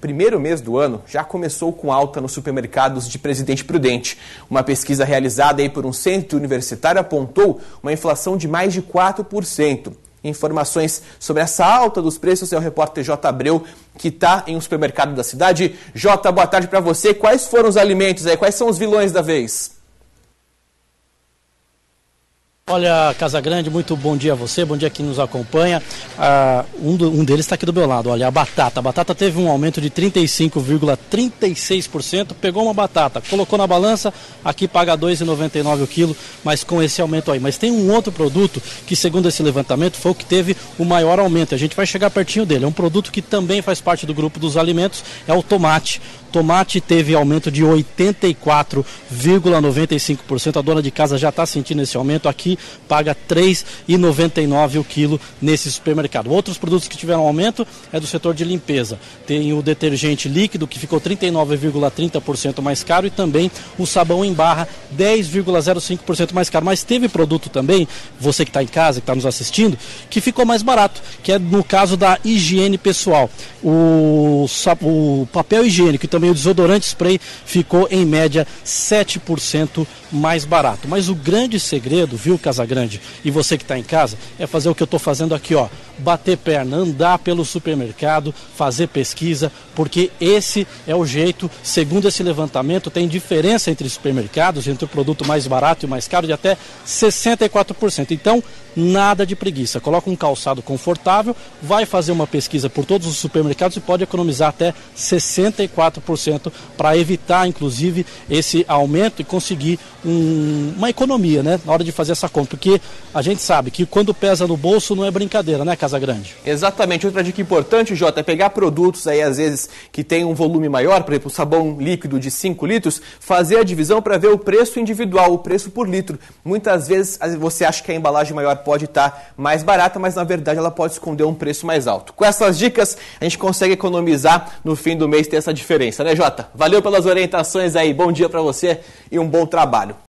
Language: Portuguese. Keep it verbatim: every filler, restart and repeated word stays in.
primeiro mês do ano já começou com alta nos supermercados de Presidente Prudente. Uma pesquisa realizada aí por um centro universitário apontou uma inflação de mais de quatro por cento. Informações sobre essa alta dos preços é o repórter J. Abreu, que está em um supermercado da cidade. J, boa tarde para você. Quais foram os alimentos aí? Quais são os vilões da vez? Olha, Casagrande, muito bom dia a você, bom dia a quem nos acompanha. Ah, um, do, um deles está aqui do meu lado, olha, a batata. A batata teve um aumento de trinta e cinco vírgula trinta e seis por cento, pegou uma batata, colocou na balança, aqui paga dois reais e noventa e nove centavos o quilo, mas com esse aumento aí. Mas tem um outro produto que, segundo esse levantamento, foi o que teve o maior aumento. A gente vai chegar pertinho dele. É um produto que também faz parte do grupo dos alimentos, é o tomate. Tomate teve aumento de oitenta e quatro vírgula noventa e cinco por cento. A dona de casa já está sentindo esse aumento. Aqui paga três reais e noventa e nove centavos o quilo nesse supermercado. Outros produtos que tiveram aumento é do setor de limpeza. Tem o detergente líquido, que ficou trinta e nove vírgula trinta por cento mais caro, e também o sabão em barra, dez vírgula zero cinco por cento mais caro. Mas teve produto também, você que está em casa, que está nos assistindo, que ficou mais barato, que é no caso da higiene pessoal. O, o papel higiênico e também o desodorante spray ficou em média sete por cento mais barato. Mas o grande segredo, viu, Casagrande, e você que está em casa, é fazer o que eu estou fazendo aqui, ó, bater perna, andar pelo supermercado, fazer pesquisa, porque esse é o jeito. Segundo esse levantamento, tem diferença entre supermercados, entre o produto mais barato e o mais caro, de até sessenta e quatro por cento. Então, nada de preguiça. Coloca um calçado confortável, vai fazer uma pesquisa por todos os supermercados e pode economizar até sessenta e quatro por cento para evitar, inclusive, esse aumento e conseguir um, uma economia, né, na hora de fazer essa compra. Porque a gente sabe que quando pesa no bolso não é brincadeira, né, Casagrande? Exatamente. Outra dica importante, Jota, é pegar produtos aí, às vezes, que tem um volume maior, por exemplo, sabão líquido de cinco litros, fazer a divisão para ver o preço individual, o preço por litro. Muitas vezes você acha que a embalagem maior pode estar mais barata, mas na verdade ela pode esconder um preço mais alto. Com essas dicas, a gente consegue economizar no fim do mês, ter essa diferença, né, Jota? Valeu pelas orientações aí, bom dia para você e um bom trabalho.